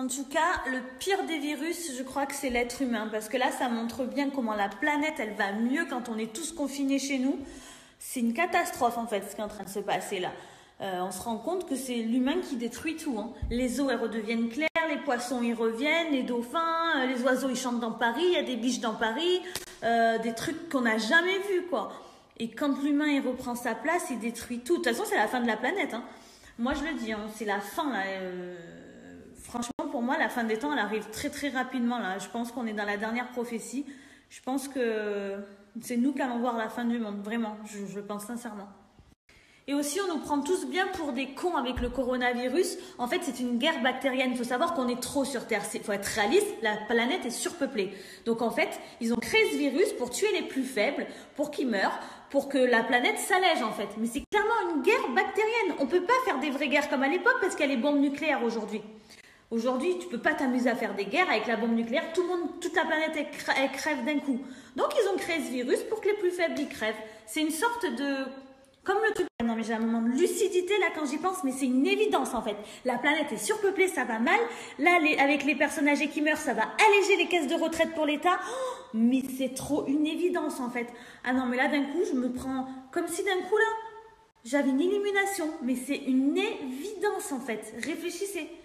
En tout cas, le pire des virus, je crois que c'est l'être humain. Parce que là, ça montre bien comment la planète, elle va mieux quand on est tous confinés chez nous. C'est une catastrophe, en fait, ce qui est en train de se passer là. On se rend compte que c'est l'humain qui détruit tout. Hein. Les eaux, elles redeviennent claires, les poissons, ils reviennent, les dauphins, les oiseaux, ils chantent dans Paris, il y a des biches dans Paris, des trucs qu'on n'a jamais vus, quoi. Et quand l'humain, il reprend sa place, il détruit tout. De toute façon, c'est la fin de la planète. Hein. Moi, je le dis, hein, c'est la fin, là. Franchement, pour moi, la fin des temps, elle arrive très, très rapidement, là. Je pense qu'on est dans la dernière prophétie. Je pense que c'est nous qui allons voir la fin du monde, vraiment. Je pense sincèrement. Et aussi, on nous prend tous bien pour des cons avec le coronavirus. En fait, c'est une guerre bactérienne. Il faut savoir qu'on est trop sur Terre. Il faut être réaliste, la planète est surpeuplée. Donc, en fait, ils ont créé ce virus pour tuer les plus faibles, pour qu'ils meurent, pour que la planète s'allège, en fait. Mais c'est clairement une guerre bactérienne. On ne peut pas faire des vraies guerres comme à l'époque parce qu'il y a les bombes nucléaires aujourd'hui. Aujourd'hui, tu ne peux pas t'amuser à faire des guerres avec la bombe nucléaire. Tout le monde, toute la planète, elle crève d'un coup. Donc, ils ont créé ce virus pour que les plus faibles, ils crèvent. C'est une sorte de... Comme le truc, non mais j'ai un moment de lucidité là quand j'y pense, mais c'est une évidence en fait. La planète est surpeuplée, ça va mal. Là, avec les personnes âgées qui meurent, ça va alléger les caisses de retraite pour l'État. Oh, mais c'est trop une évidence en fait. Ah non mais là d'un coup, je me prends comme si d'un coup là, j'avais une illumination. Mais c'est une évidence en fait. Réfléchissez.